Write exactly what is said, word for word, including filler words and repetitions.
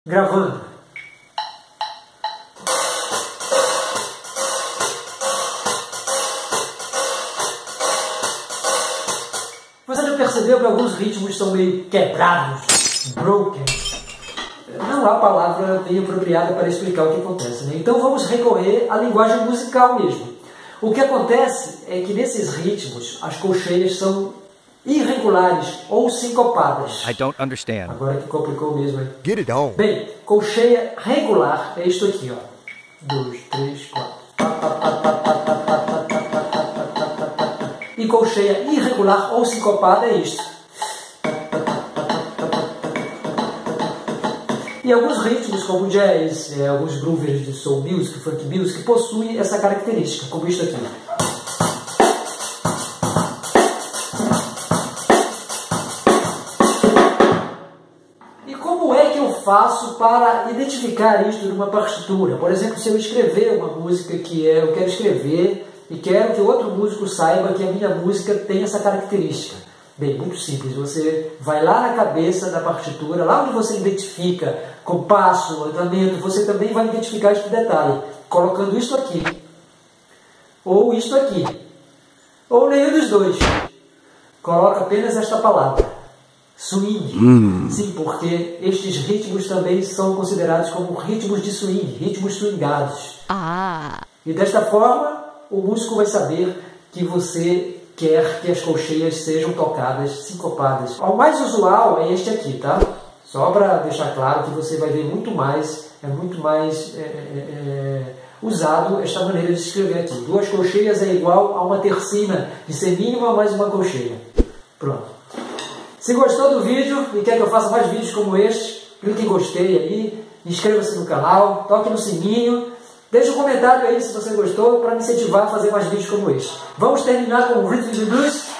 Gravando. Você já percebeu que alguns ritmos são meio quebrados, broken? Não há palavra bem apropriada para explicar o que acontece, né? Então vamos recorrer à linguagem musical mesmo. O que acontece é que nesses ritmos as colcheias são irregulares ou sincopadas. I don't understand. Agora que complicou mesmo, hein? Get it on. Bem, colcheia regular é isto aqui, ó. Dois, três, quatro. E colcheia irregular ou sincopada é isto. E alguns ritmos, como jazz, é, alguns groovers de soul music, funk music, possuem essa característica, como isto aqui. E como é que eu faço para identificar isto numa partitura? Por exemplo, se eu escrever uma música que é, eu quero escrever e quero que outro músico saiba que a minha música tem essa característica. Bem, muito simples. Você vai lá na cabeça da partitura, lá onde você identifica compasso, andamento, você também vai identificar este detalhe, colocando isto aqui, ou isto aqui, ou nenhum dos dois. Coloca apenas esta palavra, swing. Hum. Sim, porque estes ritmos também são considerados como ritmos de swing, ritmos swingados. Ah. E desta forma, o músico vai saber que você quer que as colcheias sejam tocadas sincopadas. O mais usual é este aqui, tá? Só para deixar claro que você vai ver muito mais, é muito mais é, é, usado esta maneira de escrever aqui. Duas colcheias é igual a uma tercina de semínima mais uma colcheia. Pronto. Se gostou do vídeo e quer que eu faça mais vídeos como este, clique em gostei aí, inscreva-se no canal, toque no sininho. Deixe um comentário aí se você gostou para me incentivar a fazer mais vídeos como este. Vamos terminar com o Rhythm and Blues.